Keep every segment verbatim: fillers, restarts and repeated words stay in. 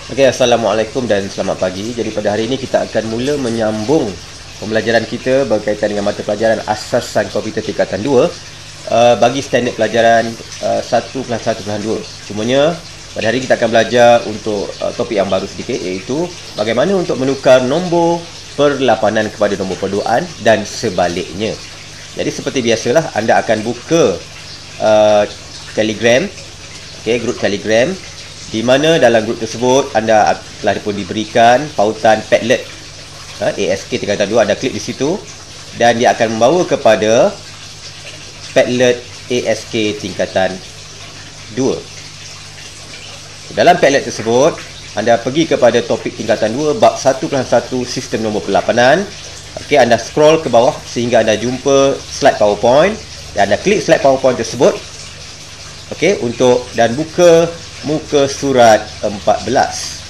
Okey, Assalamualaikum dan selamat pagi. Jadi pada hari ini kita akan mula menyambung pembelajaran kita berkaitan dengan mata pelajaran Asasan Komputer Tingkatan dua uh, bagi standard pelajaran uh, satu plus satu plus dua. Cumanya pada hari ini kita akan belajar untuk uh, topik yang baru sedikit, iaitu bagaimana untuk menukar nombor perlapanan kepada nombor perduaan dan sebaliknya. Jadi seperti biasalah, anda akan buka uh, Telegram, okey, grup Telegram, di mana dalam grup tersebut anda telah pun diberikan pautan Padlet ha, A S K tingkatan dua. Anda klik di situ dan dia akan membawa kepada Padlet A S K tingkatan dua. Dalam Padlet tersebut anda pergi kepada topik tingkatan dua bab satu plus satu sistem nombor perlapanan. Okey, anda scroll ke bawah sehingga anda jumpa slide PowerPoint dan anda klik slide PowerPoint tersebut. Okey, untuk dan buka muka surat empat belas.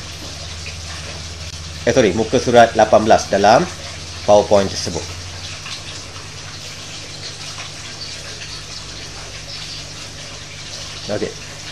Eh sorry, muka surat lapan belas dalam PowerPoint tersebut. Okey.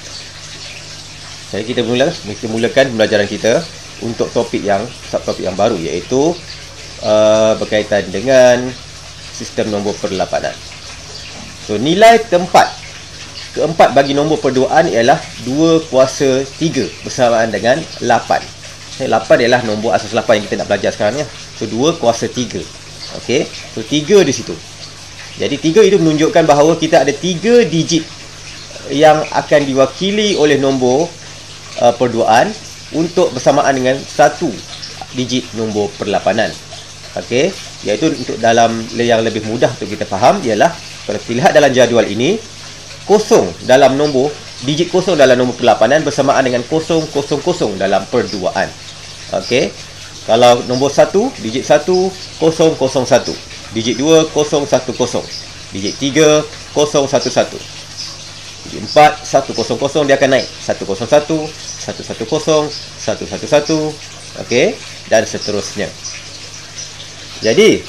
Jadi kita mula, kita mulakan pembelajaran kita untuk topik yang subtopik yang baru, iaitu uh, berkaitan dengan sistem nombor perlapanan. So nilai tempat keempat bagi nombor perduaan ialah dua kuasa tiga bersamaan dengan lapan. lapan ialah nombor asas lapan yang kita nak belajar sekarang ya. So dua kuasa tiga. Okey. So tiga di situ. Jadi tiga itu menunjukkan bahawa kita ada tiga digit yang akan diwakili oleh nombor uh, perduaan untuk bersamaan dengan satu digit nombor perlapanan. Okey. Iaitu untuk dalam yang lebih mudah untuk kita faham ialah, kalau kita lihat dalam jadual ini, kosong dalam nombor, digit kosong dalam nombor perlapanan bersamaan dengan kosong kosong kosong dalam perduaan. Okey. Kalau nombor satu, digit satu, kosong kosong satu. Digit dua, kosong satu kosong. Digit tiga, kosong satu satu. Digit empat, satu kosong kosong, dia akan naik. satu kosong satu, satu satu kosong, satu satu satu. Okey. Dan seterusnya. Jadi,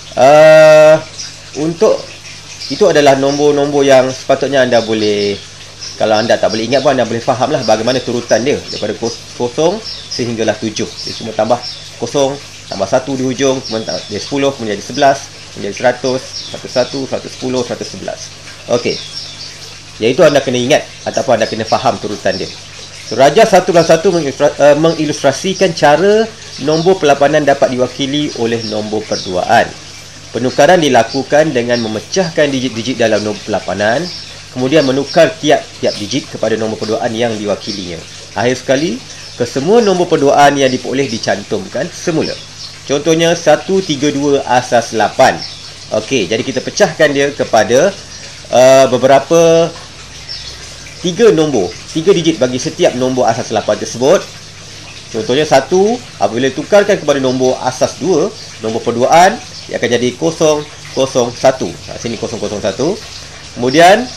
uh, untuk itu adalah nombor-nombor yang sepatutnya anda boleh, kalau anda tak boleh ingat pun anda boleh faham lah bagaimana turutan dia daripada kosong sehinggalah tujuh. Dia semua tambah kosong, tambah satu di hujung, kemudian dia sepuluh, kemudian jadi sebelas, menjadi seratus, seratus satu, seratus sepuluh, seratus sebelas. Okey. Iaitu anda kena ingat ataupun anda kena faham turutan dia. So, Raja satu plus satu mengilustrasikan cara nombor perlapanan dapat diwakili oleh nombor perduaan. Penukaran dilakukan dengan memecahkan digit-digit dalam nombor perlapanan, kemudian menukar tiap-tiap digit kepada nombor perduaan yang diwakilinya. Akhir sekali, kesemua nombor perduaan yang diperoleh dicantumkan semula. Contohnya satu tiga dua asas lapan. Okey, jadi kita pecahkan dia kepada uh, beberapa tiga nombor, tiga digit bagi setiap nombor asas lapan tersebut. Contohnya satu, apabila ditukarkan kepada nombor asas dua, nombor perduaan, ia akan jadi kosong kosong satu. Ha, sini kosong kosong satu. Kemudian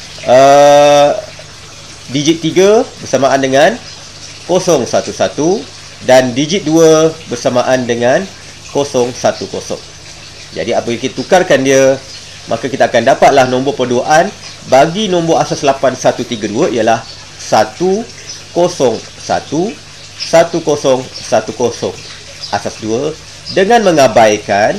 uh, digit tiga bersamaan dengan kosong satu satu dan digit dua bersamaan dengan kosong satu kosong. Jadi apabila kita tukarkan dia, maka kita akan dapatlah nombor perduaan bagi nombor asas lapan satu tiga dua ialah satu kosong satu satu kosong satu kosong asas dua, dengan mengabaikan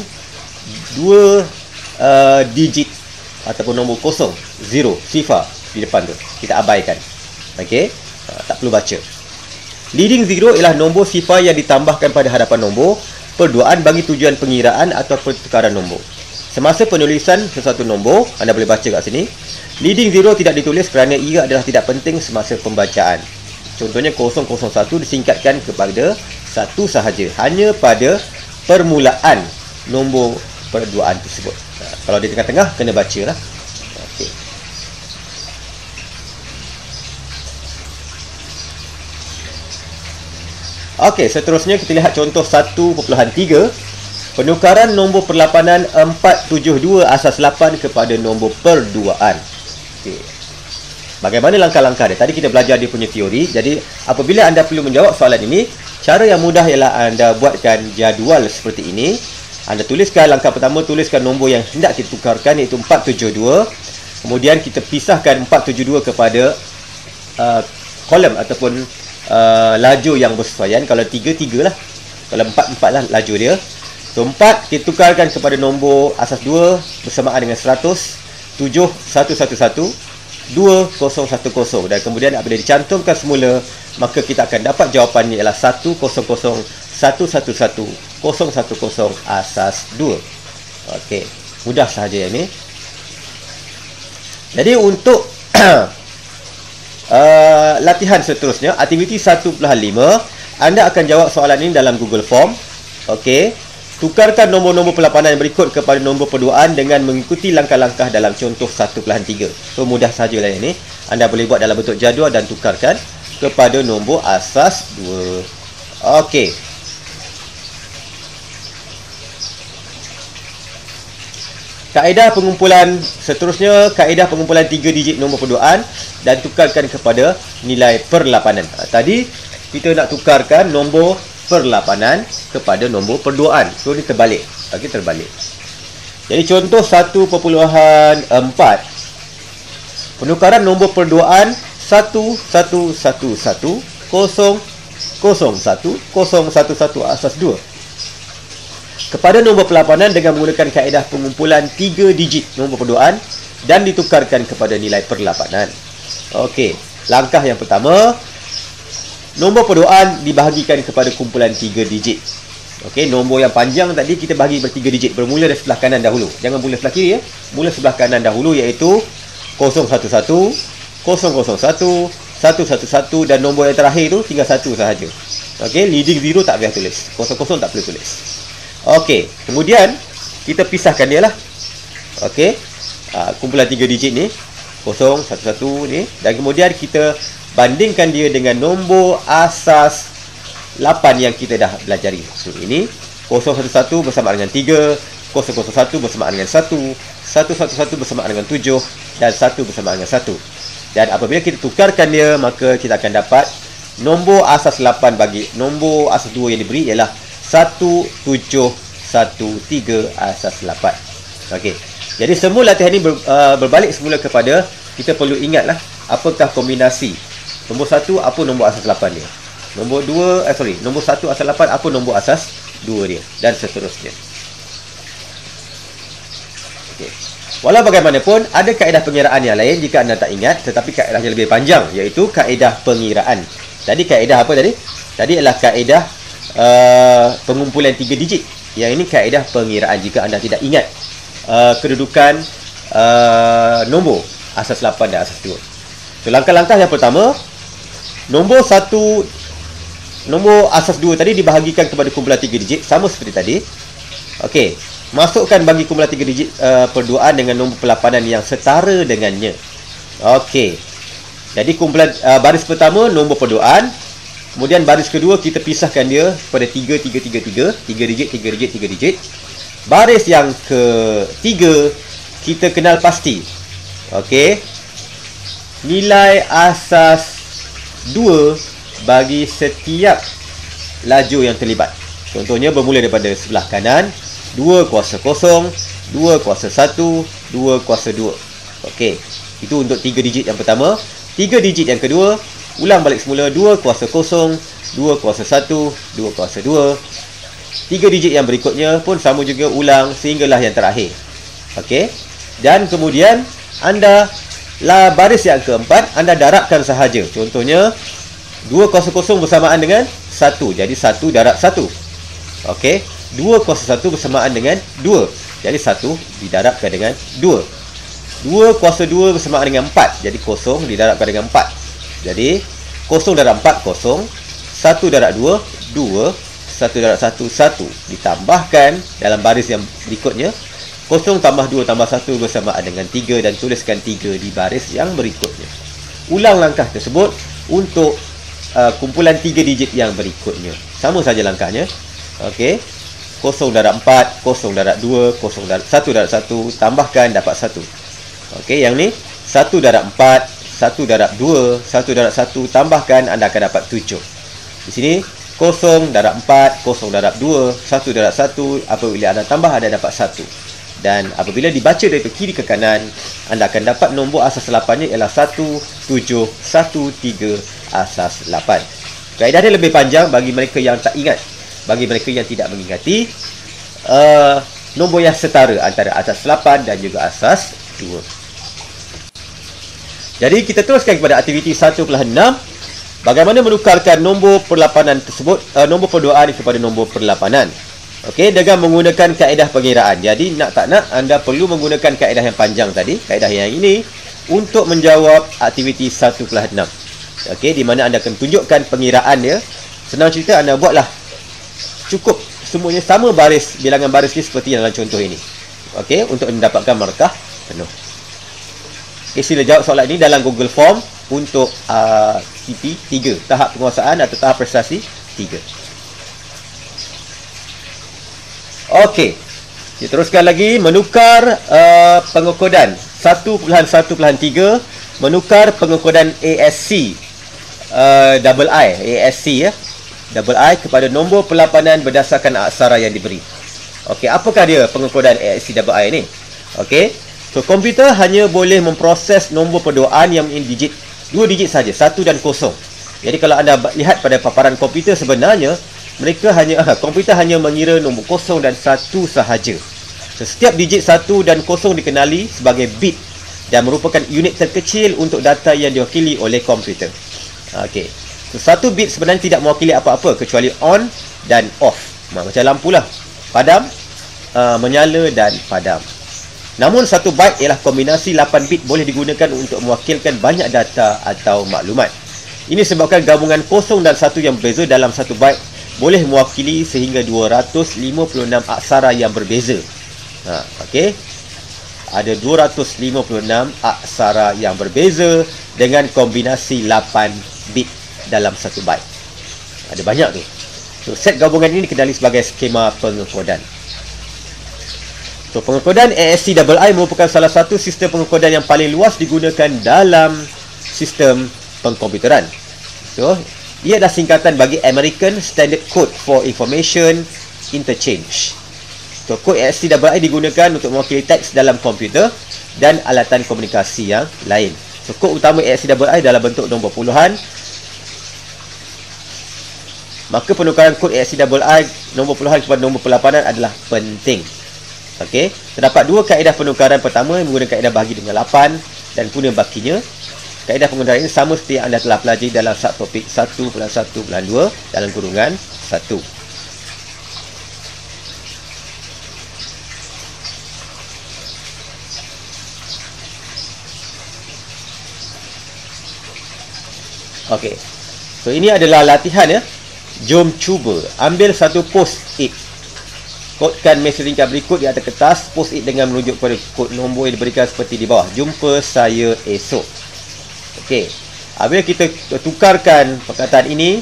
dua uh, digit ataupun nombor kosong, zero, sifar di depan tu, kita abaikan. Okey, uh, tak perlu baca. Leading zero ialah nombor sifar yang ditambahkan pada hadapan nombor perduaan bagi tujuan pengiraan atau pertukaran nombor. Semasa penulisan sesuatu nombor, anda boleh baca kat sini, leading zero tidak ditulis kerana ia adalah tidak penting semasa pembacaan. Contohnya kosong kosong satu disingkatkan kepada satu sahaja, hanya pada permulaan nombor perduaan tersebut. Nah, kalau di tengah-tengah, kena baca lah. Okey. Okey, seterusnya kita lihat contoh satu perpuluhan tiga. Penukaran nombor perlapanan empat tujuh dua asas lapan kepada nombor perduaan. Okey. Bagaimana langkah-langkah dia? Tadi kita belajar dia punya teori. Jadi, apabila anda perlu menjawab soalan ini, cara yang mudah ialah anda buatkan jadual seperti ini. Anda tuliskan langkah pertama, tuliskan nombor yang hendak kita tukarkan, iaitu empat tujuh dua. Kemudian kita pisahkan empat tujuh dua kepada uh, kolom ataupun uh, laju yang bersesuaian. Kalau tiga, tiga lah. Kalau empat, empat lah laju dia. So, empat kita tukarkan kepada nombor asas dua bersamaan dengan seratus, tujuh, satu satu satu, dua kosong satu kosong. Dan kemudian apabila dicantumkan semula, maka kita akan dapat jawapannya ialah satu kosong kosong, satu satu satu, kosong satu kosong asas dua. Okey, mudah sahaja yang ni. Jadi untuk uh, latihan seterusnya, aktiviti satu lima, anda akan jawab soalan ini dalam Google Form. Okey. Tukarkan nombor-nombor pelapanan yang berikut kepada nombor perduaan dengan mengikuti langkah-langkah dalam contoh satu tiga. So, mudah sajalah ini. Anda boleh buat dalam bentuk jadual dan tukarkan kepada nombor asas dua. Okey. Kaedah pengumpulan seterusnya, kaedah pengumpulan tiga digit nombor perduaan dan tukarkan kepada nilai perlapanan. Tadi kita nak tukarkan nombor perlapanan kepada nombor perduaan. So, ni terbalik. Okey, terbalik. Jadi, contoh satu perpuluhan empat. Penukaran nombor perduaan satu satu satu satu kosong kosong satu kosong satu satu asas dua kepada nombor perlapanan dengan menggunakan kaedah pengumpulan tiga digit nombor perduaan dan ditukarkan kepada nilai perlapanan. Okey, langkah yang pertama, nombor perduaan dibahagikan kepada kumpulan tiga digit. Okey, nombor yang panjang tadi kita bahagi bertiga digit. Bermula dari sebelah kanan dahulu. Jangan mula sebelah kiri ya. Mula sebelah kanan dahulu, iaitu kosong satu satu, kosong kosong satu, satu satu satu, dan nombor yang terakhir tu tinggal satu sahaja. Okey, leading zero tak payah tulis. Kosong kosong tak perlu tulis. Okey, kemudian kita pisahkan dia lah. Okey, uh, kumpulan tiga digit ni, kosong satu satu ni, dan kemudian kita bandingkan dia dengan nombor asas lapan yang kita dah belajari. So, ini kosong satu satu bersamaan dengan tiga, kosong kosong satu bersamaan dengan satu, satu satu satu bersamaan dengan tujuh, dan satu bersamaan dengan satu. Dan apabila kita tukarkan dia, maka kita akan dapat nombor asas lapan bagi nombor asas dua yang diberi ialah satu tujuh satu tiga asas lapan. Okey. Jadi semua latihan ini ber, uh, berbalik semula kepada kita perlu ingatlah apakah kombinasi nombor satu, apa nombor asas lapan dia. Nombor dua, eh sorry, nombor satu asas lapan, apa nombor asas dua dia, dan seterusnya. Okey. Walau bagaimanapun, ada kaedah pengiraan yang lain jika anda tak ingat, tetapi kaedah yang lebih panjang, iaitu kaedah pengiraan. Tadi kaedah apa tadi? Tadi adalah kaedah uh, pengumpulan tiga digit. Yang ini kaedah pengiraan jika anda tidak ingat uh, kedudukan uh, nombor asas lapan dan asas dua. So, langkah-langkah yang pertama, nombor satu, nombor asas dua tadi dibahagikan kepada kumpulan tiga digit, sama seperti tadi. Okey, masukkan bagi kumpulan tiga digit uh, perduaan dengan nombor perlapanan yang setara dengannya. Okey, jadi kumpulan uh, baris pertama nombor perduaan, kemudian baris kedua kita pisahkan dia pada tiga, tiga, tiga, tiga, tiga digit, tiga digit, tiga digit. Baris yang ketiga kita kenal pasti. Okey, nilai asas dua bagi setiap laju yang terlibat. Contohnya bermula daripada sebelah kanan, dua kuasa kosong, dua kuasa satu, dua kuasa dua. Okey, itu untuk tiga digit yang pertama. tiga digit yang kedua, ulang balik semula, dua kuasa kosong, dua kuasa satu, dua kuasa dua. tiga digit yang berikutnya pun sama juga, ulang sehinggalah yang terakhir. Okey, dan kemudian anda lah baris yang keempat anda darabkan sahaja. Contohnya dua kuasa kosong bersamaan dengan satu, jadi satu darab satu. Okey, dua kuasa satu bersamaan dengan dua, jadi satu didarabkan dengan dua. dua kuasa dua bersamaan dengan empat, jadi kosong didarabkan dengan empat. Jadi kosong darab empat kosong, satu darab dua dua, satu darab satu satu, ditambahkan dalam baris yang berikutnya, kosong tambah dua tambah satu bersamaan dengan tiga, dan tuliskan tiga di baris yang berikutnya. Ulang langkah tersebut untuk uh, kumpulan tiga digit yang berikutnya. Sama saja langkahnya. Okey, kosong darab empat, kosong darab dua, kosong darab satu darab satu, tambahkan dapat satu. Okey, yang ni satu darab empat, satu darab dua, satu darab satu, tambahkan anda akan dapat tujuh. Di sini kosong darab empat, kosong darab dua, satu darab satu, apabila anda tambah anda dapat satu. Dan apabila dibaca dari kiri ke kanan, anda akan dapat nombor asas lapannya ialah satu tujuh satu tiga asas lapan. Kaedah dia lebih panjang bagi mereka yang tak ingat. Bagi mereka yang tidak mengingati, uh, nombor yang setara antara asas lapan dan juga asas dua. Jadi kita teruskan kepada aktiviti satu perlahan enam. Bagaimana menukarkan nombor perlapanan tersebut, uh, nombor perdoaan kepada nombor perlapanan. Okey, dengan menggunakan kaedah pengiraan. Jadi nak tak nak, anda perlu menggunakan kaedah yang panjang tadi, kaedah yang ini, untuk menjawab aktiviti satu perlahan enam. Okey, di mana anda akan tunjukkan pengiraan dia. Senang cerita, anda buatlah cukup semuanya sama baris, bilangan baris ni seperti dalam contoh ini. Okey, untuk mendapatkan markah penuh. Okay, sila jawab soalan ini dalam Google Form untuk uh, T P tiga, tahap penguasaan atau tahap prestasi tiga. Okey, kita teruskan lagi. Menukar uh, pengekodan satu perlahan satu perlahan tiga, menukar pengekodan A S C uh, double I, A S C ya, double I kepada nombor perlapanan berdasarkan aksara yang diberi. Okey, apakah dia pengekodan A S C double I ni? Okey, so, komputer hanya boleh memproses nombor perdoaan yang mempunyai digit, dua digit saja, satu dan kosong. Jadi kalau anda lihat pada paparan komputer, sebenarnya mereka hanya komputer hanya mengira nombor kosong dan satu sahaja. So, setiap digit satu dan kosong dikenali sebagai bit dan merupakan unit terkecil untuk data yang diwakili oleh komputer. Okey. So, satu bit sebenarnya tidak mewakili apa-apa kecuali on dan off. Macam lampu lah, padam, uh, menyala dan padam. Namun satu byte ialah kombinasi lapan bit boleh digunakan untuk mewakilkan banyak data atau maklumat. Ini sebabkan gabungan kosong dan satu yang berbeza dalam satu byte boleh mewakili sehingga dua ratus lima puluh enam aksara yang berbeza. Ha, okey. Ada dua ratus lima puluh enam aksara yang berbeza dengan kombinasi lapan bit dalam satu byte. Ada banyak tu. So, set gabungan ini dikenali sebagai skema pengekodan. So, pengekodan A S C double I merupakan salah satu sistem pengekodan yang paling luas digunakan dalam sistem pengkomputeran. So, ia adalah singkatan bagi American Standard Code for Information Interchange. So, kod A S C double I digunakan untuk mewakili teks dalam komputer dan alatan komunikasi yang lain. So, kod utama A S C double I dalam bentuk nombor puluhan. Maka penukaran kod A S C double I nombor puluhan kepada nombor perlapanan adalah penting. Okey, terdapat dua kaedah penukaran. Pertama menggunakan kaedah bahagi dengan lapan dan kemudian bakinya. Kaedah pengukuran ini sama seperti yang anda telah pelajari dalam subtopik satu perlahan satu perlahan dua dalam kurungan satu. Okey. So ini adalah latihan ya. Jom cuba ambil satu post-it. Kodkan mesej ringkas berikut di atas kertas. Post-it dengan menunjuk pada kod nombor yang diberikan seperti di bawah. Jumpa saya esok. Okey. Apabila kita tukarkan perkataan ini,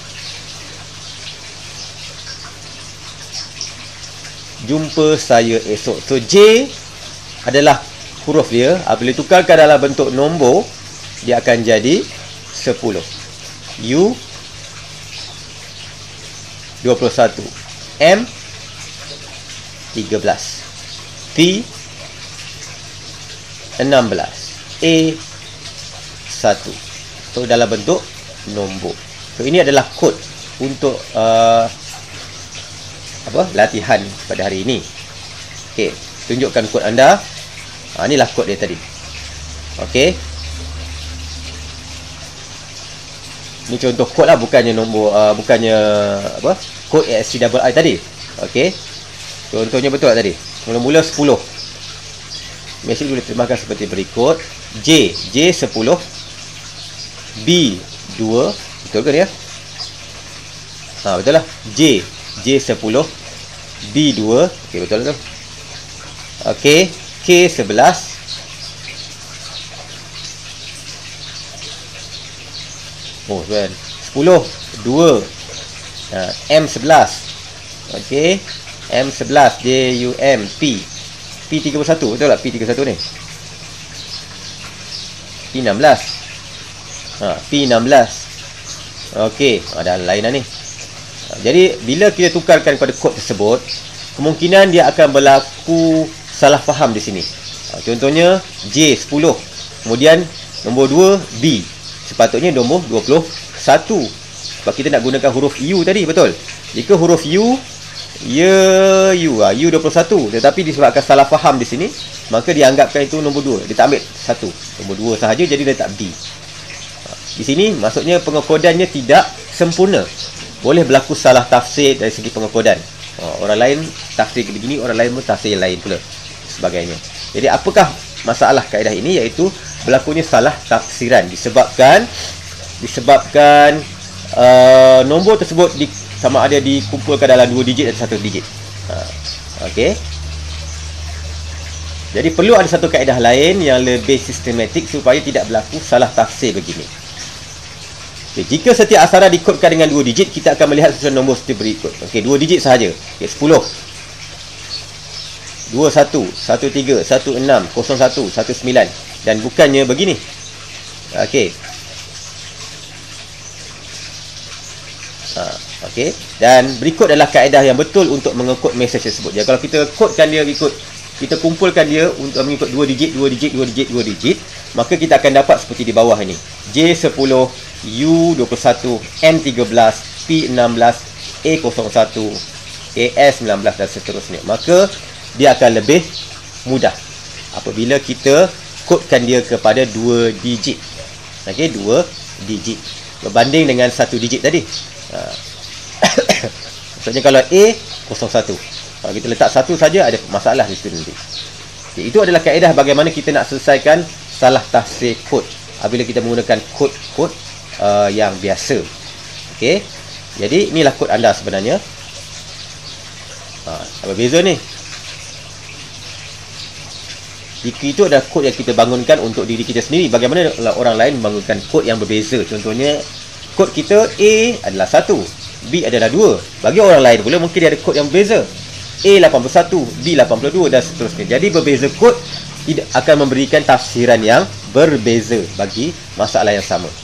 jumpa saya esok. So J adalah huruf dia. Apabila tukarkan dalam bentuk nombor, dia akan jadi sepuluh. U dua puluh satu. M tiga belas. P enam belas. A satu. So dalam bentuk nombor. So ini adalah kod untuk uh, apa? Latihan pada hari ini. Okey, tunjukkan kod anda. Ha, inilah kod dia tadi. Okey. Ini contoh kod lah, bukannya nombor uh, bukannya apa? Kod A S C double I tadi. Okey. Contohnya betul tak tadi? Mula-mula sepuluh. Mesej boleh terjemahkan seperti berikut. J, J sepuluh. B dua. Betul ke ya? Ha, betul lah. J, J sepuluh. B dua. Okey, betul tu. Okey, K sebelas. Oh, tuan. sepuluh, dua. Ha, M sebelas. Okey. M sebelas. J U M. P. P tiga puluh satu. Betul tak P tiga puluh satu ni? P enam belas. Ha, P enam belas. Okey. Ada lain lah ni. Ha, jadi, bila kita tukarkan pada kod tersebut, kemungkinan dia akan berlaku salah faham di sini. Ha, contohnya, J sepuluh. Kemudian, nombor dua, B. Sepatutnya nombor dua puluh satu. Sebab kita nak gunakan huruf U tadi, betul? Jika huruf U, ya, U, ah, U dua puluh satu. Tetapi disebabkan salah faham di sini, maka dianggapkan itu nombor dua. Dia tak ambil satu, nombor dua sahaja, jadi dia tak B. Di sini maksudnya pengekodannya tidak sempurna. Boleh berlaku salah tafsir dari segi pengekodan. Orang lain tafsir begini, orang lain pun tafsir lain pula, sebagainya. Jadi apakah masalah kaedah ini? Iaitu berlakunya salah tafsiran disebabkan disebabkan uh, nombor tersebut di, sama ada dikumpulkan dalam dua digit atau satu digit. uh, Okey. Jadi perlu ada satu kaedah lain yang lebih sistematik supaya tidak berlaku salah tafsir begini. Okay, jika setiap aksara dikodkan dengan dua digit, kita akan melihat susunan nombor seperti berikut. Okey, dua digit sahaja. Okey, sepuluh, dua satu, satu tiga, satu enam, kosong satu, satu sembilan, dan bukannya begini. Okey. Ha, okey. Dan berikut adalah kaedah yang betul untuk mengekod mesej tersebut. Jadi kalau kita kodkan dia ikut, kita kumpulkan dia untuk mengikut dua digit, dua digit, dua digit, dua digit, maka kita akan dapat seperti di bawah ini. J sepuluh, U dua puluh satu, M tiga belas, P enam belas, A kosong satu, A S sembilan belas dan seterusnya. Maka dia akan lebih mudah apabila kita kodkan dia kepada dua digit. Okey, dua digit berbanding dengan satu digit tadi. Ha. Maksudnya kalau A kosong satu, kalau kita letak satu saja ada masalah di situ nanti. Okay, itu adalah kaedah bagaimana kita nak selesaikan salah tafsir kod apabila kita menggunakan kod-kod uh, yang biasa. Okey. Jadi inilah kod anda sebenarnya. Ha, apa beza ni? Jika itu adalah kod yang kita bangunkan untuk diri kita sendiri, bagaimana orang lain membangunkan kod yang berbeza? Contohnya, kod kita A adalah satu, B adalah dua. Bagi orang lain pula mungkin dia ada kod yang berbeza. A lapan puluh satu, B lapan puluh dua dan seterusnya. Jadi berbeza kod tidak akan memberikan tafsiran yang berbeza bagi masalah yang sama.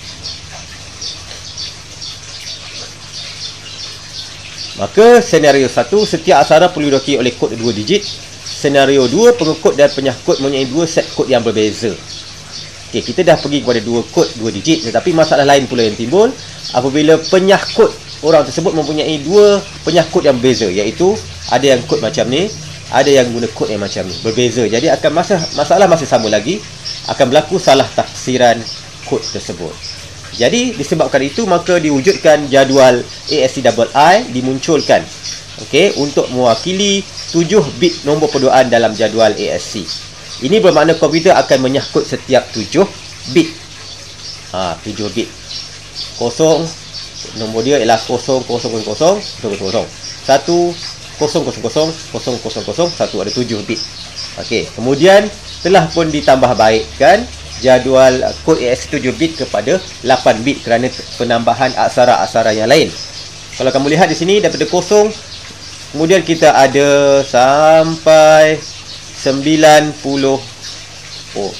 Maka senario satu, setiap aksara perlu diwakili oleh kod dua digit. Senario dua, pengekod dan penyahkod mempunyai dua set kod yang berbeza. Okey, kita dah pergi kepada dua kod dua digit, tetapi masalah lain pula yang timbul apabila penyahkod orang tersebut mempunyai dua penyahkod yang berbeza, iaitu ada yang kod macam ni, ada yang guna kod yang macam ni, berbeza. Jadi akan masa masalah masih sama lagi, akan berlaku salah tafsiran kod tersebut. Jadi disebabkan itu maka diwujudkan jadual A S C I I dimunculkan, okey, untuk mewakili tujuh bit nombor perduaan dalam jadual A S C. Ini bermakna komputer akan menyahkut setiap tujuh bit. Ha, tujuh bit. Kosong, nombor dia ialah kosong kosong kosong kosong kosong kosong. satu kosong kosong kosong kosong kosong kosong satu, ada tujuh bit. Okey, kemudian telah pun ditambah baikkan jadual kod A S C tujuh bit kepada lapan bit kerana penambahan aksara-aksara yang lain. Kalau kamu lihat di sini daripada kosong, kemudian kita ada sampai sembilan puluh, oh,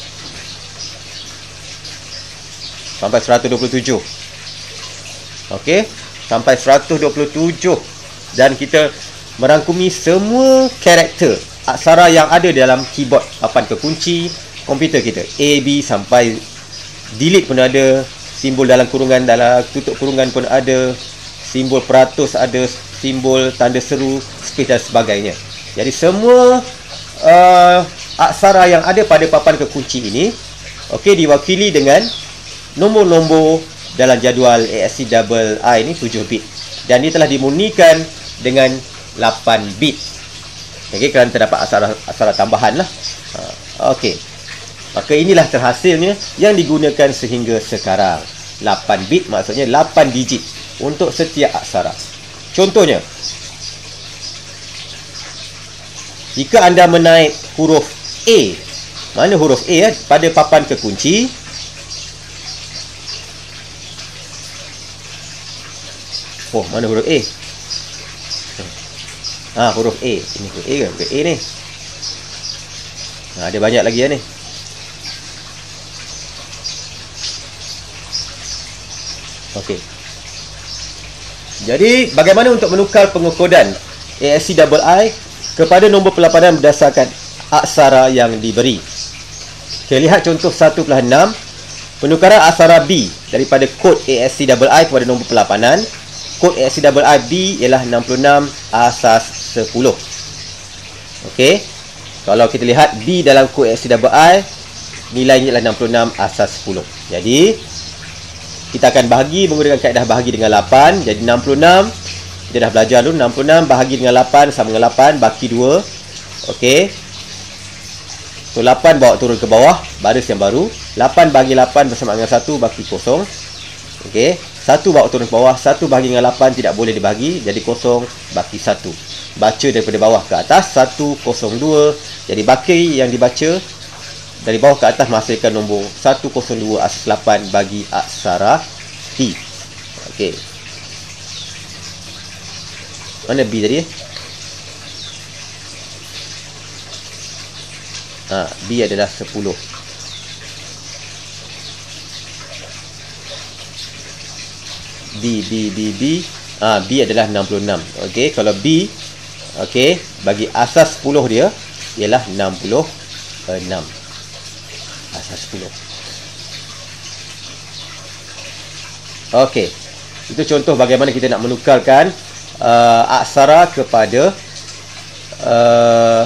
sampai seratus dua puluh tujuh. Okey, sampai seratus dua puluh tujuh, dan kita merangkumi semua karakter aksara yang ada dalam keyboard papan kekunci komputer kita. A, B sampai delete pun ada, simbol dalam kurungan, dalam tutup kurungan pun ada, simbol peratus ada, simbol tanda seru, space dan sebagainya. Jadi semua uh, aksara yang ada pada papan kekunci ini, okey, diwakili dengan nombor-nombor dalam jadual A S C I I ini tujuh bit, dan dia telah dimurnikan dengan lapan bit. Okey, kerana terdapat aksara-aksara tambahan lah. Ha, okey. Maka inilah terhasilnya yang digunakan sehingga sekarang. lapan bit maksudnya lapan digit untuk setiap aksara. Contohnya, jika anda menaik huruf A, mana huruf A eh? pada papan kekunci, oh, mana huruf A? Ah, huruf A. Ini huruf A ke? Huruf A ni. Nah, ada banyak lagi ya ni. Okey. Jadi, bagaimana untuk menukar pengekodan A S C I I kepada nombor pelapanan berdasarkan aksara yang diberi? Kita lihat contoh satu puluh enam. penukaran aksara B daripada kod A S C I I kepada nombor perlapanan. Kod A S C I I B ialah enam puluh enam asas sepuluh. Okey. Kalau kita lihat B dalam kod A S C I I, nilainya ialah enam puluh enam asas sepuluh. Jadi kita akan bahagi menggunakan kaedah bahagi dengan lapan. Jadi enam puluh enam, kita dah belajar dulu, enam puluh enam bahagi dengan lapan sama dengan lapan, baki dua. Okey. So lapan bawa turun ke bawah, baris yang baru. lapan bahagi lapan bersama dengan satu, baki kosong. Okey. satu bawa turun ke bawah, satu bahagi dengan lapan tidak boleh dibahagi, jadi kosong, baki satu. Baca daripada bawah ke atas, satu kosong dua. Jadi baki yang dibaca dari bawah ke atas menghasilkan nombor seratus dua asas lapan bagi aksara B. Okey. Mana B tadi? Ha, B adalah sepuluh. B, B, B, B. Ha, B adalah enam puluh enam. Okey, kalau B, okey, bagi asas sepuluh dia ialah enam puluh enam. Asas sepuluh. Okey. Itu contoh bagaimana kita nak menukarkan uh, aksara kepada uh,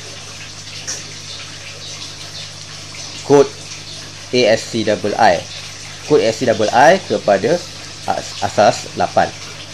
kod A S C I I. Kod A S C I I kepada asas lapan.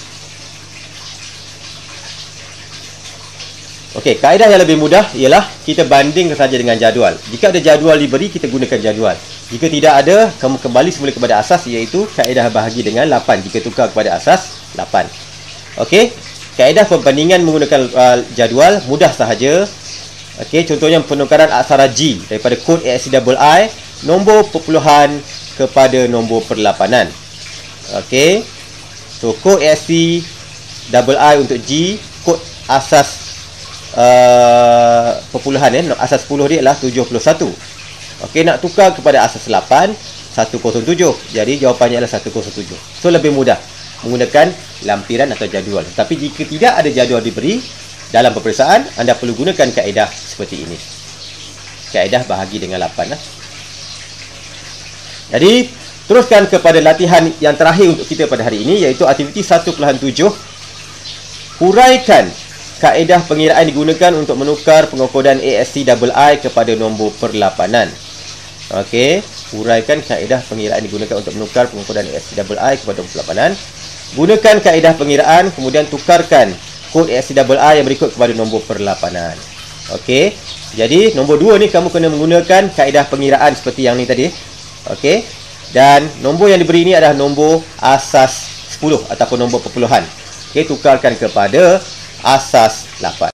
Okey, kaedah yang lebih mudah ialah kita bandingkan saja dengan jadual. Jika ada jadual diberi, kita gunakan jadual. Jika tidak ada, kamu kembali semula kepada asas, iaitu kaedah bahagi dengan lapan jika tukar kepada asas lapan. Okey, kaedah perbandingan menggunakan uh, jadual mudah sahaja. Okey, contohnya penukaran aksara G daripada kod A S C I I, nombor perpuluhan kepada nombor perlapanan. Okey, so kod A S C I I untuk G, kod asas uh, perpuluhan eh, asas sepuluh dia adalah tujuh puluh satu. Okey, nak tukar kepada asas lapan, seratus tujuh. Jadi jawapannya adalah seratus tujuh. So lebih mudah menggunakan lampiran atau jadual. Tapi jika tidak ada jadual diberi dalam peperiksaan, anda perlu gunakan kaedah seperti ini. Kaedah bahagi dengan lapan lah. Jadi teruskan kepada latihan yang terakhir untuk kita pada hari ini, iaitu aktiviti satu perlahan tujuh. Huraikan kaedah pengiraan digunakan untuk menukar pengokodan A S C I I kepada nombor perlapanan. Okey, huraikan kaedah pengiraan digunakan untuk menukar pengokodan A S C I I kepada nombor perlapanan. Gunakan kaedah pengiraan, kemudian tukarkan kod A S C I I yang berikut kepada nombor perlapanan. Okey, jadi nombor dua ni kamu kena menggunakan kaedah pengiraan seperti yang ni tadi. Okey, dan nombor yang diberi ini adalah nombor asas sepuluh ataupun nombor perpuluhan. Okey, tukarkan kepada asas lapan.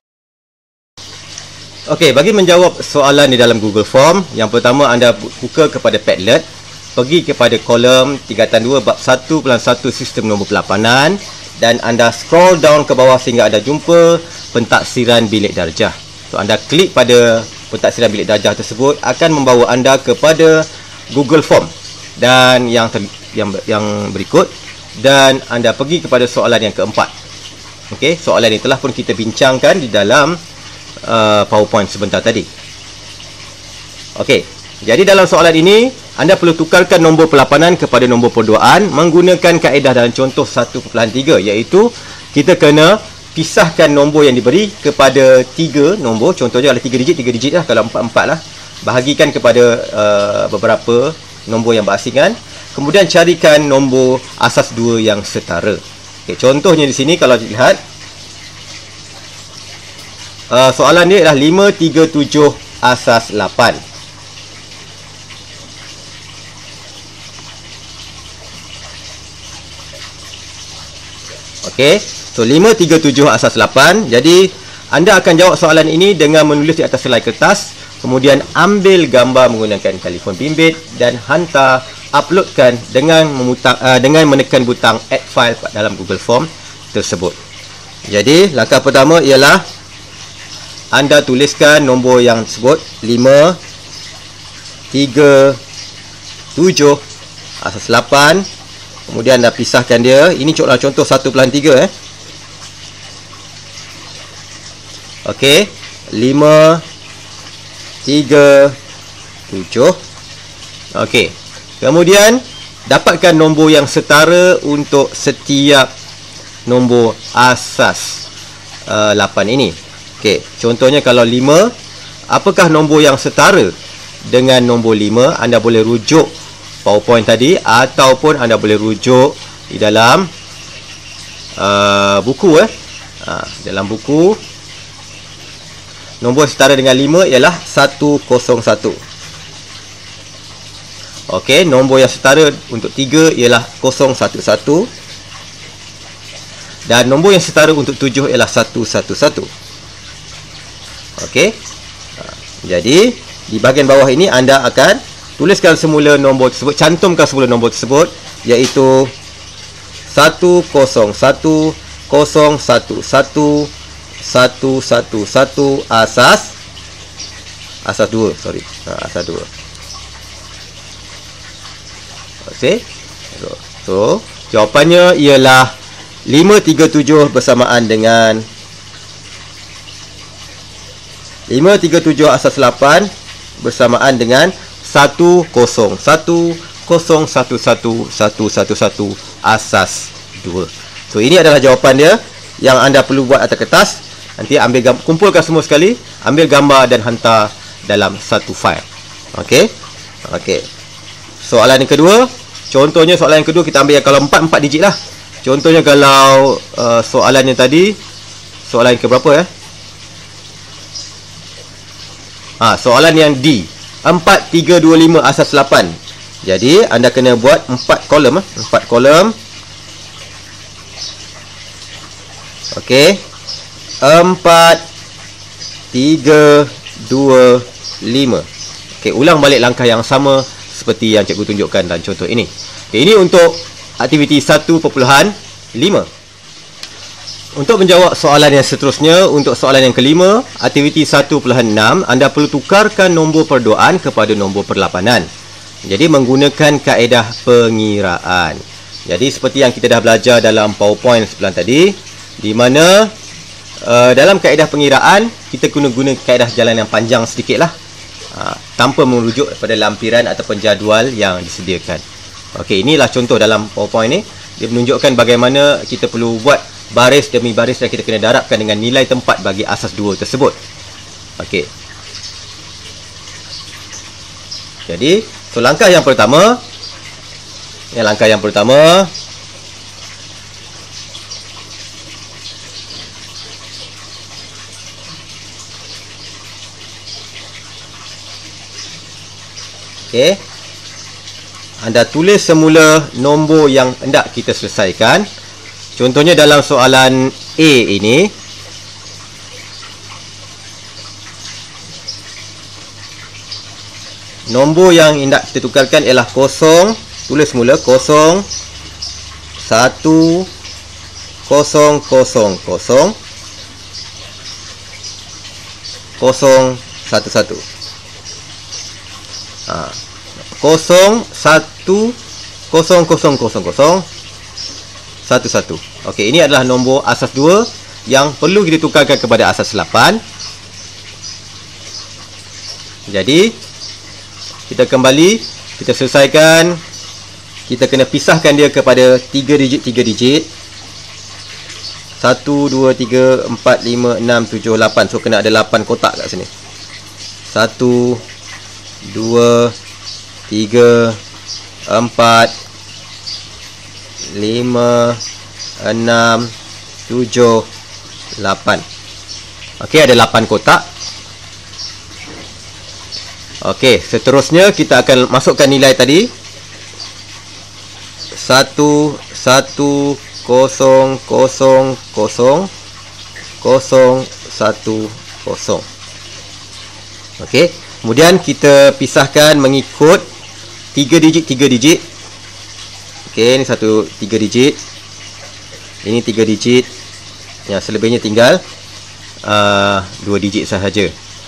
Okey, bagi menjawab soalan di dalam Google Form, yang pertama anda buka kepada Padlet, pergi kepada kolom tingkatan dua bab satu pelan satu sistem nombor perlapanan, dan anda scroll down ke bawah sehingga anda jumpa pentaksiran bilik darjah. So anda klik pada pentaksiran bilik darjah tersebut, akan membawa anda kepada Google Form dan yang ter, yang yang berikut, dan anda pergi kepada soalan yang keempat. Okey, soalan ini telah pun kita bincangkan di dalam uh, PowerPoint sebentar tadi. Okey, jadi dalam soalan ini anda perlu tukarkan nombor perlapanan kepada nombor perduaan menggunakan kaedah dalam contoh satu perlahan tiga, iaitu kita kena pisahkan nombor yang diberi kepada tiga nombor. Contohnya ada tiga digit, tiga digit lah. Kalau empat, empat lah. Bahagikan kepada uh, beberapa nombor yang berasingan. Kemudian carikan nombor asas dua yang setara. Okay, contohnya di sini kalau dilihat, uh, soalan dia adalah lima tiga tujuh asas lapan. Okey, so lima tiga tujuh asas lapan. Jadi anda akan jawab soalan ini dengan menulis di atas selai kertas, kemudian ambil gambar menggunakan telefon bimbit dan hantar, uploadkan dengan memutang, uh, dengan menekan butang add file dalam Google Form tersebut. Jadi langkah pertama ialah anda tuliskan nombor yang tersebut, lima tiga tujuh asas lapan. Kemudian anda pisahkan dia. Ini contoh satu perlahan tiga eh. Okey, lima tiga tujuh. Okey. Kemudian dapatkan nombor yang setara untuk setiap nombor asas uh, lapan ini. Okey, contohnya kalau lima, apakah nombor yang setara dengan nombor lima? Anda boleh rujuk PowerPoint tadi ataupun anda boleh rujuk di dalam uh, buku eh. Uh, dalam buku, nombor setara dengan lima ialah seratus satu. Okey, nombor yang setara untuk tiga ialah kosong satu satu. Dan nombor yang setara untuk tujuh ialah seratus sebelas. Okey. Jadi, di bahagian bawah ini anda akan tuliskan semula nombor tersebut, cantumkan semula nombor tersebut, iaitu satu kosong satu kosong satu satu satu satu satu asas asas dua, sorry. Ha, asas dua. Okey. So, so, jawapannya ialah lima tiga tujuh bersamaan dengan lima tiga tujuh asas lapan bersamaan dengan satu kosong satu kosong satu satu satu satu satu asas dua. So, ini adalah jawapan dia yang anda perlu buat atas kertas. Nanti ambil gambar, kumpulkan semua sekali, ambil gambar dan hantar dalam satu file. Okey. Okey. Soalan yang kedua, contohnya soalan yang kedua kita ambil yang kalau empat, empat digit lah. Contohnya kalau uh, soalan yang tadi, soalan yang ke berapa ya? Ha, soalan yang D, empat tiga dua lima asas lapan. Jadi anda kena buat empat kolom eh, empat kolom. Okey. empat tiga dua lima. Okey, ulang balik langkah yang sama seperti yang cikgu tunjukkan dalam contoh ini. Okay, ini untuk aktiviti satu perpuluhan lima. Untuk menjawab soalan yang seterusnya, untuk soalan yang kelima, aktiviti satu perpuluhan enam, anda perlu tukarkan nombor perdoaan kepada nombor perlapanan. Jadi menggunakan kaedah pengiraan. Jadi seperti yang kita dah belajar dalam PowerPoint sebelum tadi, di mana uh, dalam kaedah pengiraan kita guna guna kaedah jalan yang panjang sedikit lah, uh, tanpa merujuk pada lampiran ataupun jadual yang disediakan. Okey, inilah contoh dalam PowerPoint ni. Dia menunjukkan bagaimana kita perlu buat baris demi baris dan kita kena darabkan dengan nilai tempat bagi asas dua tersebut. Okey. Jadi, so langkah yang pertama, yang langkah yang pertama, okey, anda tulis semula nombor yang hendak kita selesaikan. Contohnya dalam soalan A ini, nombor yang hendak kita tukarkan ialah kosong. Tulis semula kosong satu kosong kosong kosong kosong satu satu. Ha, kosong satu kosong kosong kosong kosong satu satu. Okey, ini adalah nombor asas dua yang perlu kita tukarkan kepada asas lapan. Jadi kita kembali, kita selesaikan. Kita kena pisahkan dia kepada tiga digit tiga digit. satu dua tiga empat lima enam tujuh lapan. So kena ada lapan kotak kat sini. satu dua tiga empat lima enam tujuh lapan. Okey, ada lapan kotak. Okey, seterusnya kita akan masukkan nilai tadi. satu satu kosong kosong kosong kosong satu kosong. Okey, kemudian kita pisahkan mengikut tiga digit tiga digit. Okey, ini satu tiga digit. Ini tiga digit. Yang selebihnya tinggal uh, dua digit sahaja.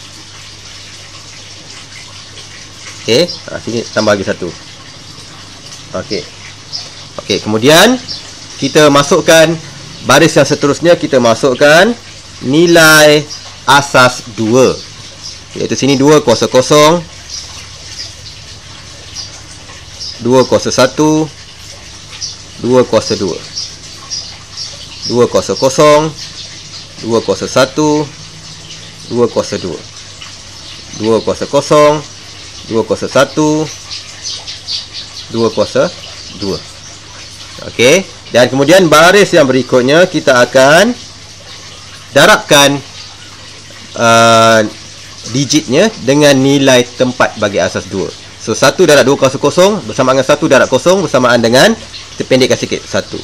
Okey, uh, sini tambah lagi satu. Okey. Okey, kemudian kita masukkan baris yang seterusnya, kita masukkan nilai asas dua. Iaitu sini dua kosong kosong. dua kuasa satu, dua kuasa dua, dua kuasa kosong, dua kuasa satu, dua kuasa dua, dua kuasa kosong, dua kuasa satu, dua kuasa dua. Okey, dan kemudian baris yang berikutnya kita akan darabkan uh, digitnya dengan nilai tempat bagi asas dua. So satu darab dua kuasa kosong bersamaan dengan satu darab kosong bersamaan dengan, kita pendekkan sikit, satu.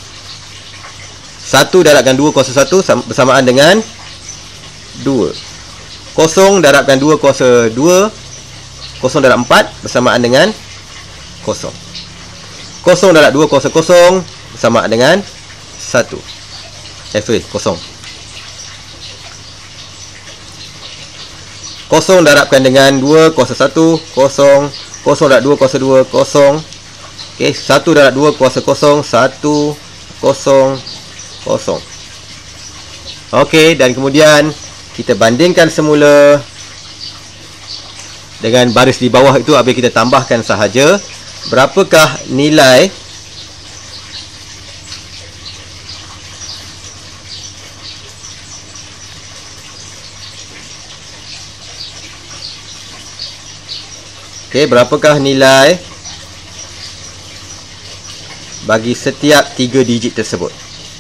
satu darabkan dua kuasa satu bersamaan dengan dua. Kosong darabkan dua kuasa dua, kosong darab empat bersamaan dengan kosong. Kosong darab dua kuasa kosong bersamaan dengan satu. Eh, sorry, kosong. Kosong darabkan dengan dua kuasa satu, kosong. Kosong darab dua kuasa dua, kosong. Okey, satu darab dua kuasa kosong, satu, kosong, kosong. Okey, dan kemudian kita bandingkan semula dengan baris di bawah itu, habis kita tambahkan sahaja berapakah nilai Okey, berapakah nilai bagi setiap tiga digit tersebut.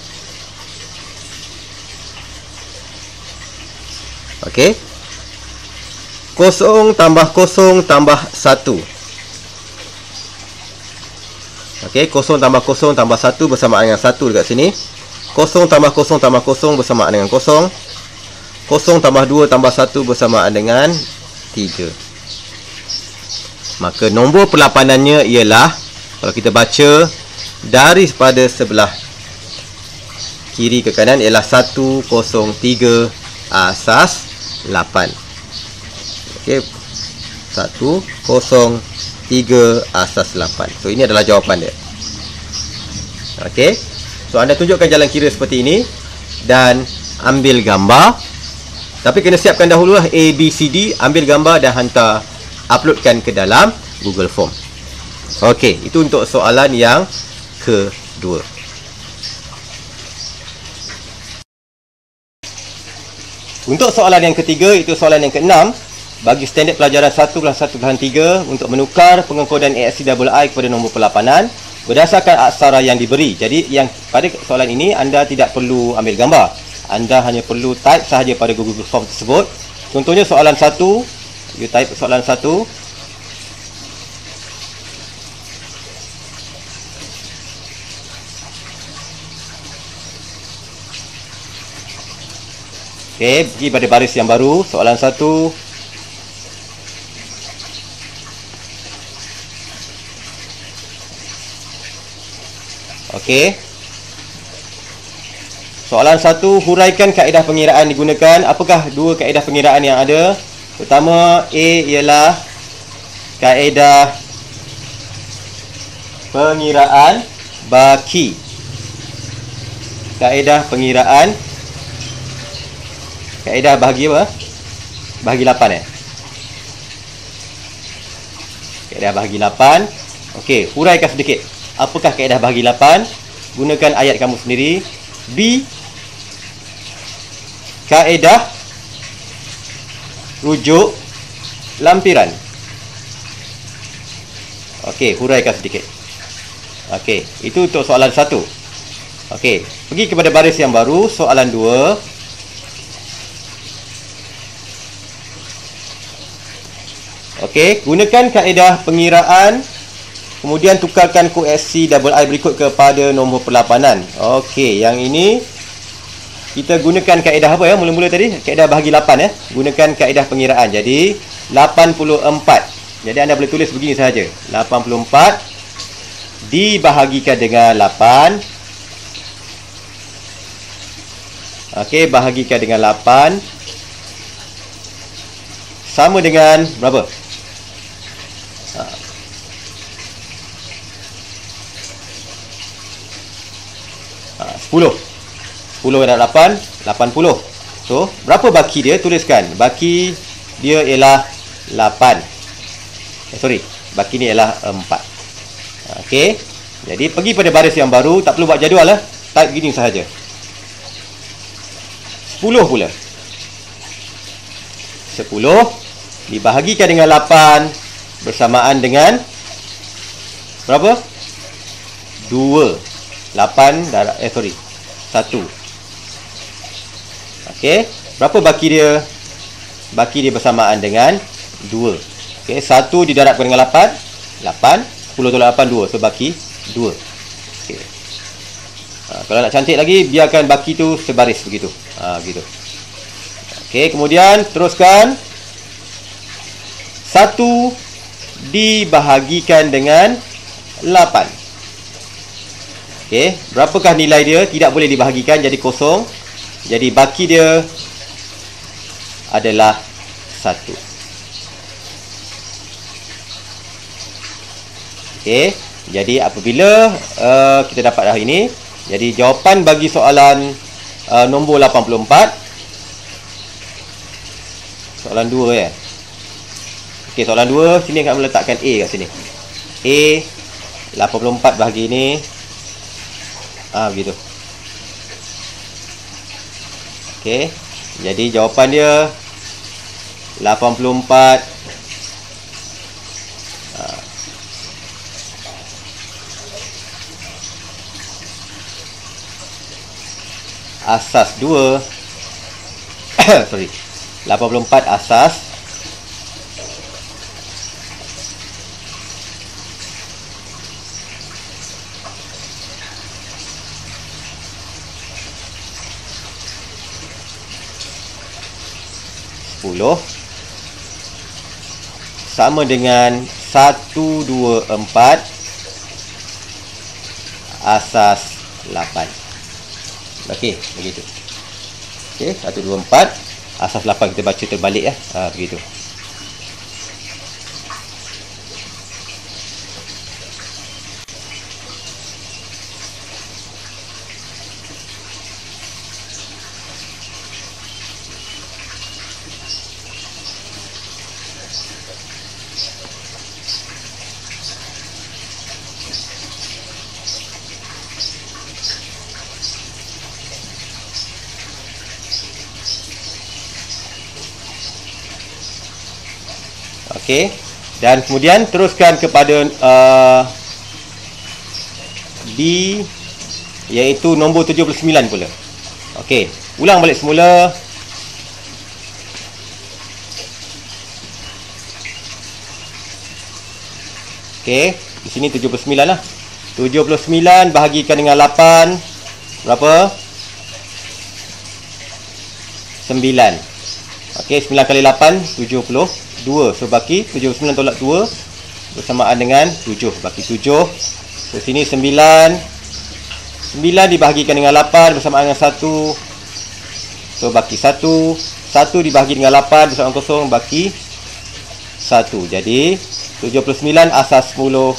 Okey. Kosong tambah kosong tambah satu. Okey, kosong tambah kosong tambah satu bersamaan dengan satu dekat sini. Kosong tambah kosong tambah kosong bersamaan dengan kosong. Kosong tambah dua tambah satu bersamaan dengan tiga. Maka nombor perlapanannya ialah, kalau kita baca dari pada sebelah kiri ke kanan, ialah satu kosong tiga asas lapan. Okey, satu kosong tiga asas lapan. So ini adalah jawapan dia. Okey, so anda tunjukkan jalan kira seperti ini dan ambil gambar. Tapi kena siapkan dahulu lah A, B, C, D. Ambil gambar dan hantar, uploadkan ke dalam Google Form. Okey, itu untuk soalan yang kedua. Untuk soalan yang ketiga, itu soalan yang keenam. Bagi standard pelajaran satu satu tiga untuk menukar pengekodan A X C I I kepada nombor perlapanan berdasarkan aksara yang diberi. Jadi yang pada soalan ini anda tidak perlu ambil gambar. Anda hanya perlu type sahaja pada Google Form tersebut. Contohnya soalan satu, you type soalan satu. Okey, pergi pada baris yang baru, soalan satu. Okey. Soalan satu, huraikan kaedah pengiraan digunakan. Apakah dua kaedah pengiraan yang ada? Pertama, A ialah kaedah pengiraan baki. Kaedah pengiraan Kaedah bahagi apa? Bahagi lapan eh? Kaedah bahagi lapan. Okey, huraikan sedikit. Apakah kaedah bahagi lapan? Gunakan ayat kamu sendiri. B, kaedah rujuk lampiran. Okey, huraikan sedikit. Okey, itu untuk soalan satu. Okey, pergi kepada baris yang baru, soalan dua. Okey, gunakan kaedah pengiraan, kemudian tukarkan kod A X C I I berikut kepada nombor perlapanan. Okey, yang ini kita gunakan kaedah apa ya? Mula-mula tadi kaedah bahagi lapan ya. Gunakan kaedah pengiraan. Jadi lapan puluh empat. Jadi anda boleh tulis begini sahaja. lapan puluh empat dibahagikan dengan lapan. Okey, bahagikan dengan lapan sama dengan berapa? Ha. Ha, sepuluh. sepuluh darab lapan, lapan puluh. So, berapa baki dia? Tuliskan. Baki dia ialah lapan. Eh, sorry. Baki ni ialah empat. Okey. Jadi pergi pada baris yang baru, tak perlu buat jadual lah. Type gini sahaja. sepuluh pula. sepuluh dibahagikan dengan lapan bersamaan dengan berapa? dua. lapan darab eh sorry. satu. Okey, berapa baki dia? Baki dia bersamaan dengan dua. Okey, satu didarabkan dengan lapan, lapan, sepuluh tolak lapan, dua. So baki dua. Okey. Ha, kalau nak cantik lagi, biarkan baki tu sebaris begitu. Ha, begitu. Okey, kemudian teruskan. satu dibahagikan dengan lapan. Okey, berapakah nilai dia? Tidak boleh dibahagikan, jadi kosong. Jadi baki dia adalah satu. Okey, jadi apabila uh, kita dapat dah ini, jadi jawapan bagi soalan uh, nombor lapan puluh empat, soalan dua ya. Okey, soalan dua, sini akan meletakkan A kat sini. A lapan puluh empat bahagi ini. Ah, begitu. Okey, jadi jawapan dia lapan puluh empat ah. Asas dua sorry, lapan puluh empat asas sepuluh sama dengan satu, dua, empat asas lapan. Okey, begitu. Okey, satu, dua, empat asas lapan kita baca terbalik ya. Ha, begitu. Okey, dan kemudian teruskan kepada uh, B, iaitu nombor tujuh puluh sembilan pula. Okey, ulang balik semula. Okey, di sini tujuh puluh sembilan lah. tujuh puluh sembilan bahagikan dengan lapan, berapa? sembilan. Okey, sembilan kali lapan, tujuh puluh dua. So baki tujuh puluh sembilan tolak dua bersamaan dengan tujuh. Baki tujuh. So sini sembilan. sembilan dibahagikan dengan lapan bersamaan dengan satu. So baki satu. satu dibahagi dengan lapan bersamaan kosong, baki satu. Jadi tujuh puluh sembilan asas sepuluh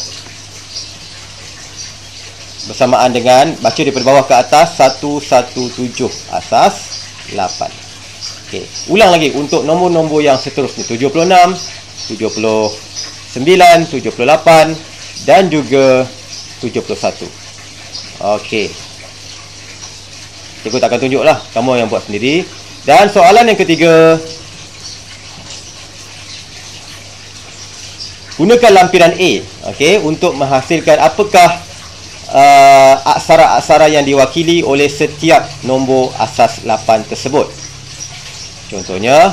bersamaan dengan, baca daripada bawah ke atas, satu satu tujuh asas lapan. Okey, ulang lagi untuk nombor-nombor yang seterusnya, tujuh puluh enam, tujuh puluh sembilan, tujuh puluh lapan dan juga tujuh puluh satu. Okey, cikgu takkan tunjuklah, kamu yang buat sendiri. Dan soalan yang ketiga, gunakan lampiran A, okey, untuk menghasilkan apakah uh, aksara-aksara yang diwakili oleh setiap nombor asas lapan tersebut. Contohnya,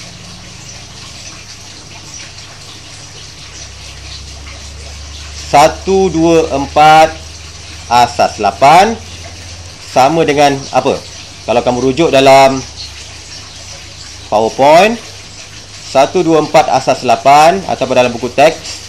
satu, dua, empat asas lapan sama dengan apa? Kalau kamu rujuk dalam PowerPoint, satu, dua, empat asas lapan atau dalam buku teks,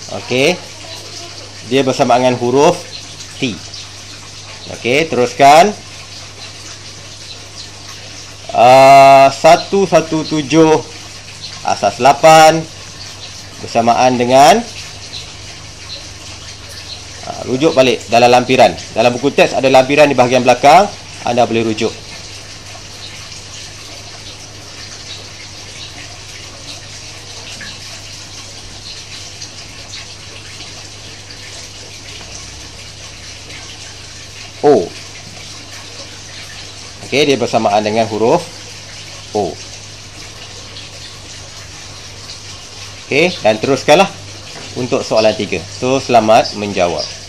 Okey. Dia bersama dengan huruf T. Okey, teruskan. Uh, satu satu tujuh asas lapan bersamaan dengan uh, rujuk balik dalam lampiran. Dalam buku teks ada lampiran di bahagian belakang, anda boleh rujuk. O. Okey, dia bersamaan dengan huruf O. Okey, dan teruskanlah untuk soalan tiga. So, selamat menjawab.